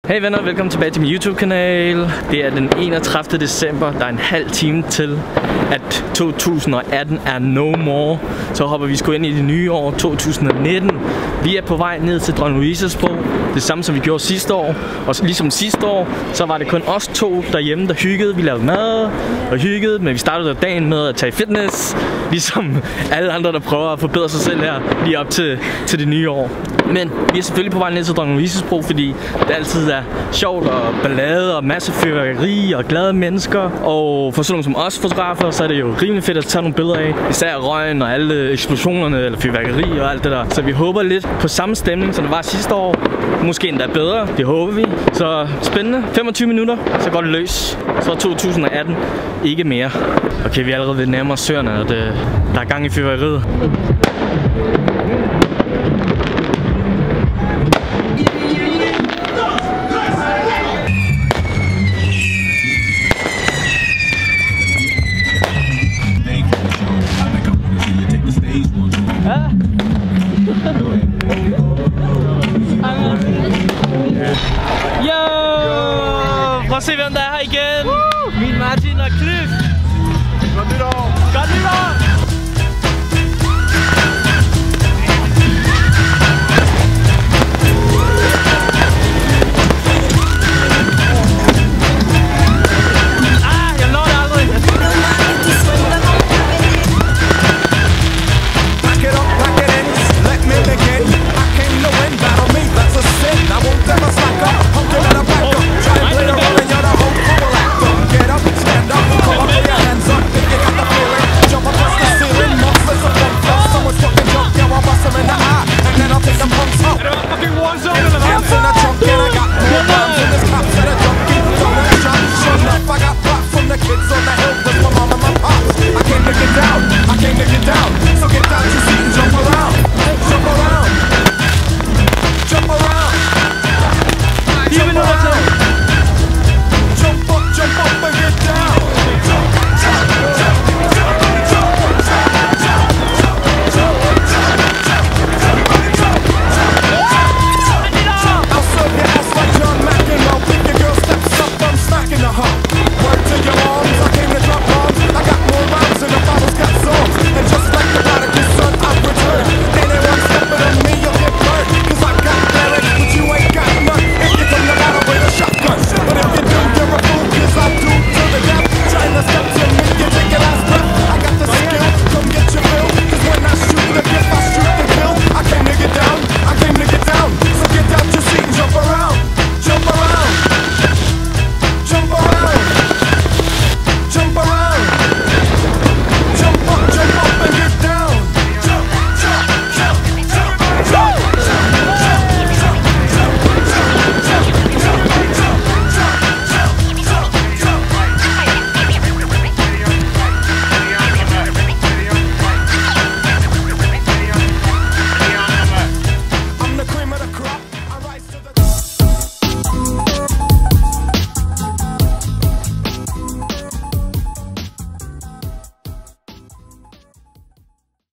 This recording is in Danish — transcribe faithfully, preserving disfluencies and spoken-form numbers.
Hey venner, velkommen tilbage til min YouTube-kanal. Det er den enogtredivte december. Der er en halv time til, at to tusind og atten er no more. Så hopper vi sgu ind i det nye år, to tusind og nitten. Vi er på vej ned til Dronning Louises Bro. Det samme som vi gjorde sidste år. Og ligesom sidste år, så var det kun os to derhjemme, der hyggede. Vi lavede mad og hyggede, men vi startede dagen med at tage fitness. Ligesom alle andre, der prøver at forbedre sig selv her, lige op til, til det nye år. Men vi er selvfølgelig på vej ned til Dronning Louises Bro, fordi det altid er sjovt og ballade og masse fyrværkeri og glade mennesker. Og for sådan nogle som os fotografer, så er det jo rimelig fedt at tage nogle billeder af. Især røgen og alle eksplosionerne eller fyrværkeri og alt det der. Så vi håber lidt på samme stemning, som det var sidste år. Måske endda bedre, det håber vi. Så spændende. femogtyve minutter, så går det løs. Så er to tusind og atten ikke mere. Okay, vi er allerede ved nærmere søerne, og det, der er gang i fyrværkeriet. Yo! Prøv at se hvem der er her igen. Min Martin og Cliff. Godt nytår! Godt nytår!